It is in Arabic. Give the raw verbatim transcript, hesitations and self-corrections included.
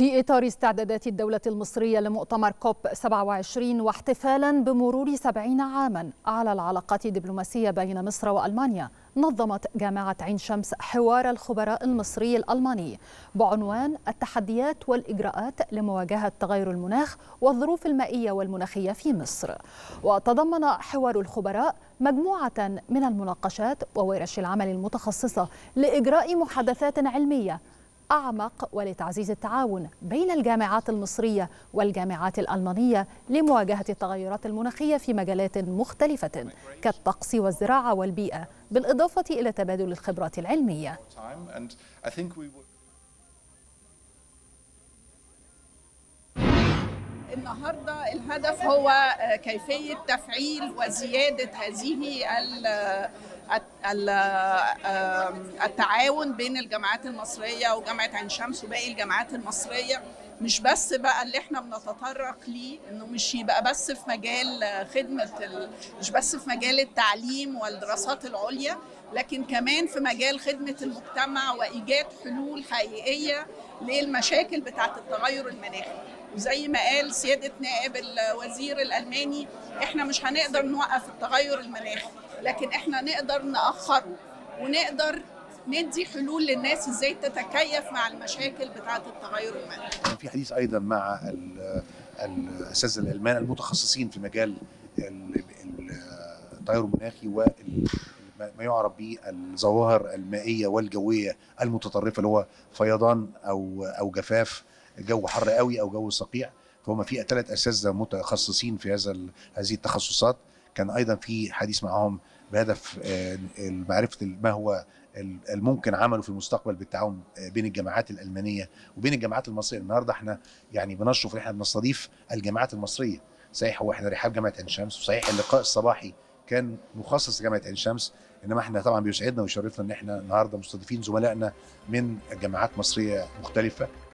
في إطار استعدادات الدولة المصرية لمؤتمر كوب سبعة وعشرين واحتفالا بمرور سبعين عاما على العلاقات الدبلوماسية بين مصر وألمانيا، نظمت جامعة عين شمس حوار الخبراء المصري الألماني بعنوان التحديات والإجراءات لمواجهة تغير المناخ والظروف المائية والمناخية في مصر. وتضمن حوار الخبراء مجموعة من المناقشات وورش العمل المتخصصة لإجراء محادثات علمية أعمق ولتعزيز التعاون بين الجامعات المصرية والجامعات الألمانية لمواجهة التغيرات المناخية في مجالات مختلفة كالطقس والزراعة والبيئة، بالإضافة إلى تبادل الخبرات العلمية. النهارده الهدف هو كيفية تفعيل وزيادة هذه التعاون بين الجامعات المصرية وجامعة عين شمس وباقي الجامعات المصرية. مش بس بقى اللي احنا بنتطرق ليه انه مش يبقى بس في مجال خدمة مش بس في مجال التعليم والدراسات العليا، لكن كمان في مجال خدمة المجتمع وإيجاد حلول حقيقية للمشاكل بتاعة التغير المناخي. وزي ما قال سيادة نائب الوزير الألماني، احنا مش هنقدر نوقف التغير المناخي، لكن احنا نقدر نأخره ونقدر ندي حلول للناس ازاي تتكيف مع المشاكل بتاعة التغير المناخي. في حديث ايضا مع الاساتذه الالمان المتخصصين في مجال التغير المناخي وما يعرف بالظواهر المائيه والجويه المتطرفه، اللي هو فيضان او او جفاف، جو حر قوي او جو صقيع. فهم في ثلاث اساتذه متخصصين في هذا هذه التخصصات. كان ايضا في حديث معهم بهدف معرفه ما هو الممكن عمله في المستقبل بالتعاون بين الجامعات الألمانية وبين الجامعات المصرية. النهارده احنا يعني بنشرف ان احنا بنستضيف الجامعات المصرية. صحيح هو احنا رحاب جامعة عين شمس، وصحيح اللقاء الصباحي كان مخصص لجامعة عين شمس، انما احنا طبعا بيسعدنا ويشرفنا ان احنا النهارده مستضيفين زملائنا من جامعات مصرية مختلفة.